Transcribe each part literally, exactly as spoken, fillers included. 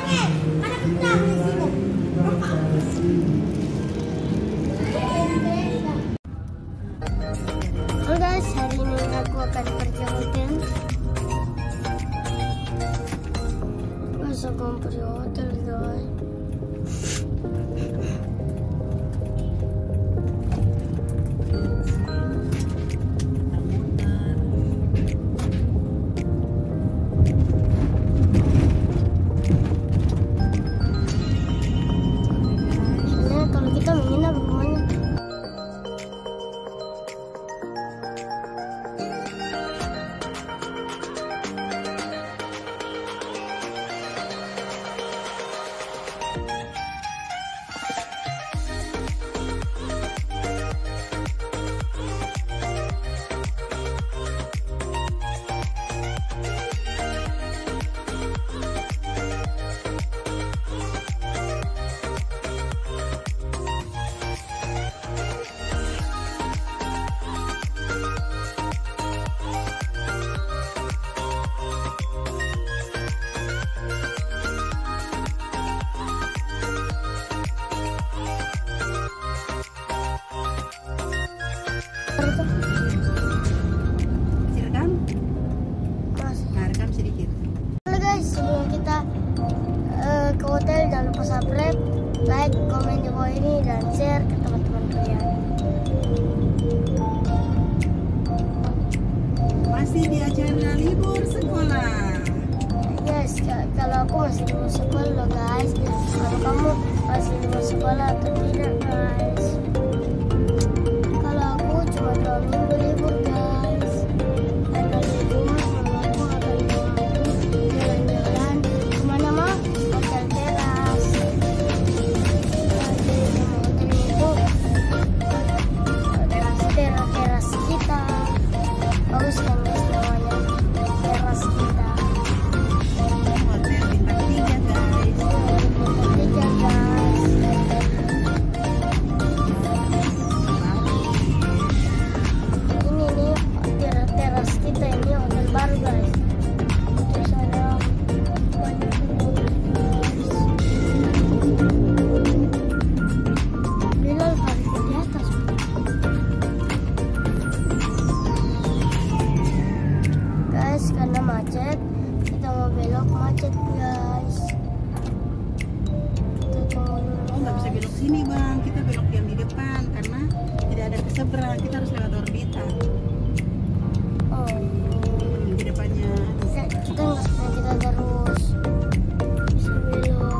Halo guys, hari ini aku akan pergi hotel. Masa aku mau pergi hotel guys? Sirekam? Mas, nah, rekam sedikit. Halo guys, sebelum kita uh, ke hotel jangan lupa subscribe, like, komen di bawah ini dan share ke teman-teman kalian. Masih di acara libur sekolah. Yes, kalau aku masih libur sekolah loh guys. Kalau kamu masih libur sekolah atau tidak guys? Kalau aku cuma dua minggu libur guys. Ada libur, kalau aku akan jalan-jalan kemana mah? Hotel teras. Jadi nama hotel itu teras teras teras kita. Bagus kan guys namanya teras kita. Hotel bintang tiga guys. Bintang tiga guys. Ini nih teras teras kita ini hotel baru guys. Terus ada banyak guys. Bilal parkir di atas. Guys, karena macet, kita mau belok macet guys. Kita tunggu dulu. Oh, nggak bisa belok sini bang, kita belok yang di depan karena tidak ada ke seberang, kita harus lewat orbital. Oh, Hmm, di depannya. bisa kita nggak bisa kita terus bisa belok.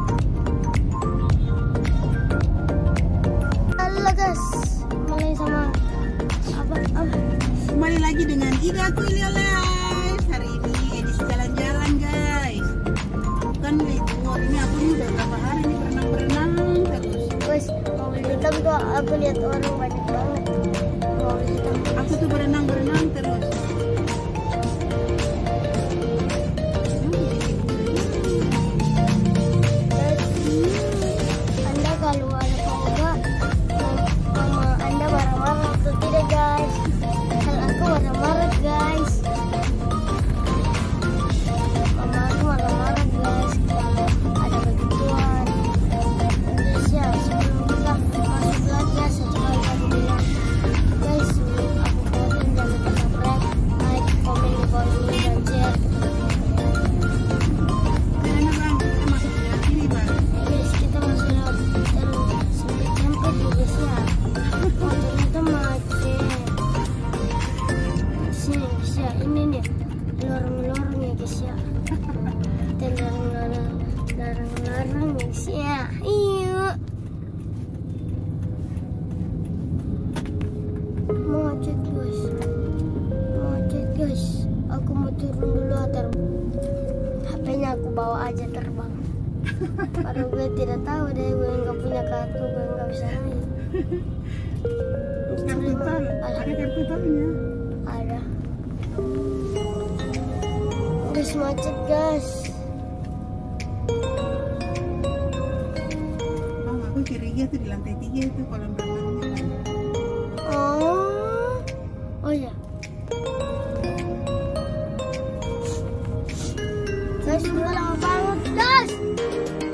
Halo guys, mulai sama apa apa? Kembali lagi dengan Ida Kuliah Live. Hari ini edisi jalan-jalan guys. Bukan libur, ini aku ini udah berapa hari ini berenang-berenang terus. Guys, mobil hitam tuh aku lihat orang banyak banget. Mobil hitam. Aku tuh berenang-berenang terus. Guys, Anda kalau ada koga, mama Anda marah-marah atau tidak guys? Kalau aku marah-marah guys. Mama aku marah-marah guys kalau ada begituan. Terus ya sebelum kita masuk lagi ya sekali aku bilang guys, sebelum aku buatin jangan lupa subscribe, like, komen di bawah ini dan share. Karena bang, kita masuk ke sini bang. Guys, kita masuk lewat terus sampai tempat ya guys ya. Oh, ternyata macet. Sini guys ya, ini nih lorong-lorong ya guys ya. Kita lorong-lorong, lorong-lorong guys ya. Iya. Macet guys, macet guys. Aku mau turun dulu atau H P-nya aku bawa aja terbang. Padahal gue tidak tahu deh, gue nggak punya kartu, gue nggak bisa naik. Kartu tol, ada kartu tolnya. Ada. Guys, macet guys. Bang, aku curiga tuh di lantai tiga itu kolam renangnya. Oh, oh ya. Guys, udah lama banget guys.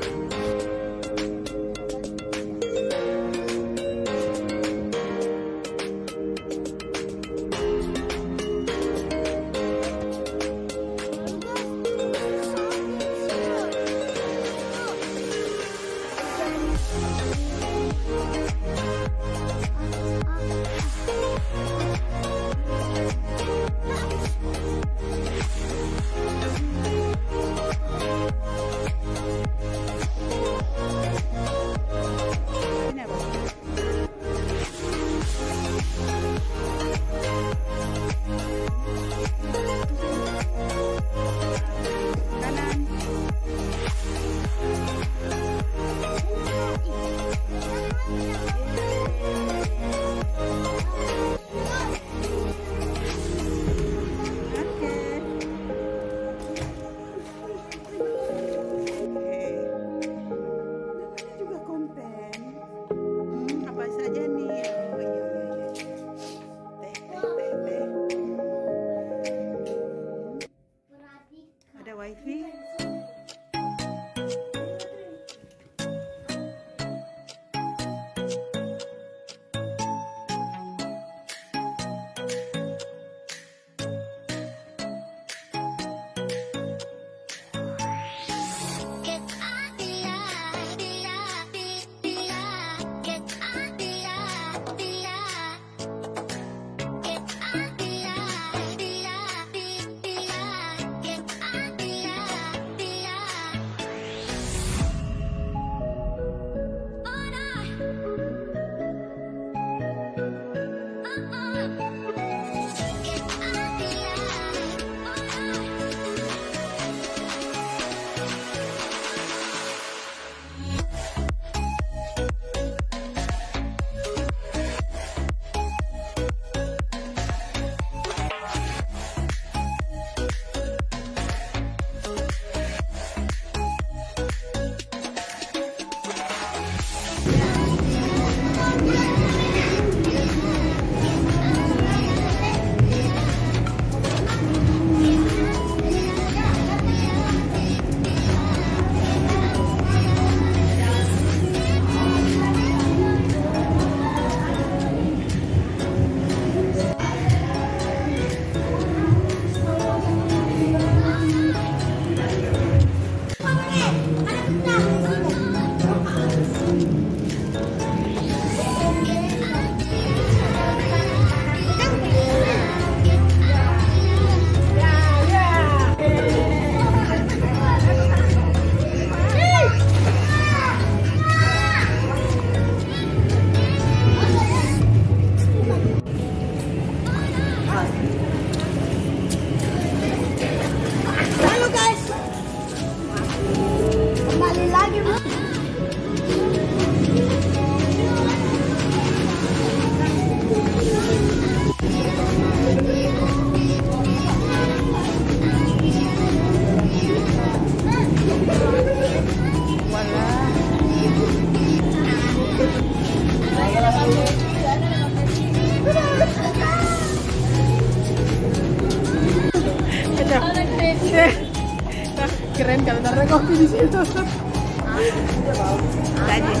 Tadi.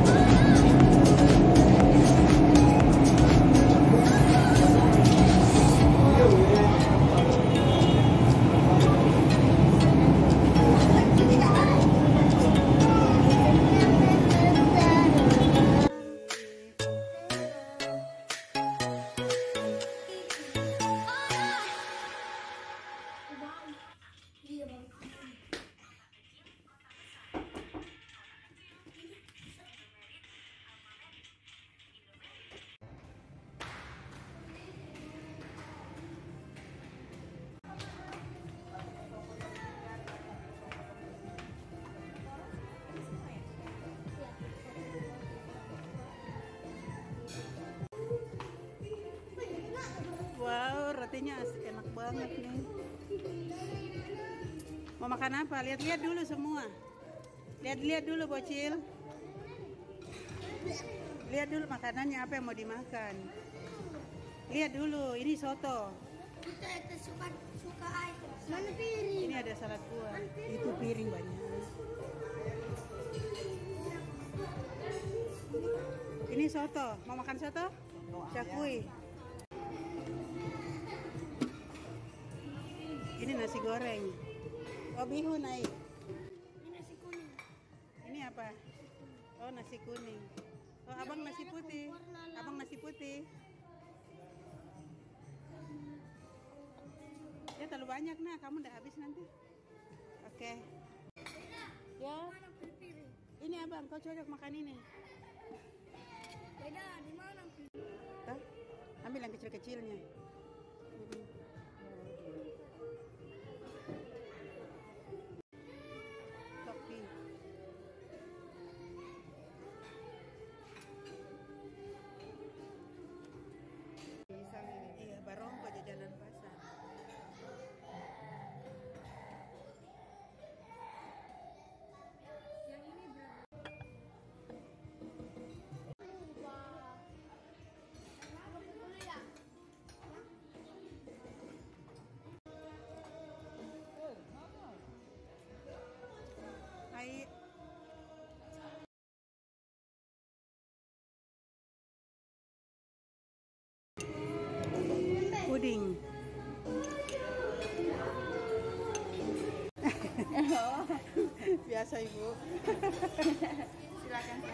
Wow, rotinya asik, enak banget nih. Mau makan apa? Lihat-lihat dulu semua. Lihat-lihat dulu bocil. Lihat dulu makanannya apa yang mau dimakan. Lihat dulu, ini soto. Kita suka suka air. Mana piring? Ini ada salad buah. Itu piring banyak. Ini soto. Mau makan soto? Cakui. Ini nasi goreng. Oh, bihun naik. Ini nasi kuning. Ini apa? Oh, nasi kuning. Oh, abang nasi putih. Abang nasi putih. Ya terlalu banyak nah, kamu udah habis nanti. Oke. Ya. Mana piring? Ini abang, kau cocok makan ini. Beda, di mana piring? Hah? Ambil yang kecil-kecilnya. Hmm. Topi. Iya, barongko jajanan pasar. Yang ini berapa? Wah. Dulu ya. Hai. Puding. Biasa ibu. Silakan.